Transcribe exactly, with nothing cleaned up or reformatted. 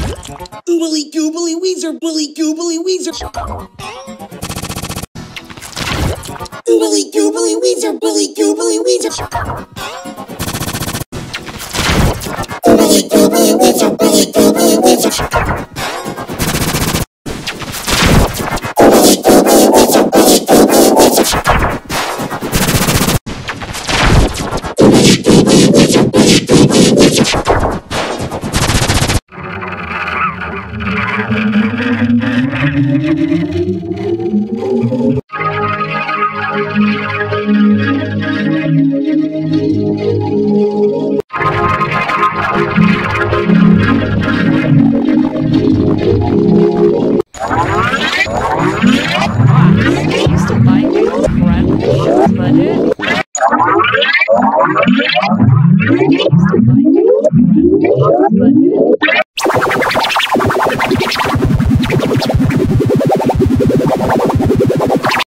Oobly goobly weezer, bully goobly weezer. Oobly goobly weezer, bully goobly weezer. Oobly goobly weezer, bully goobly weezer. Oobly goobly weezer, bully goobly weezer. Oobly goobly weezer, bully goobly weezer.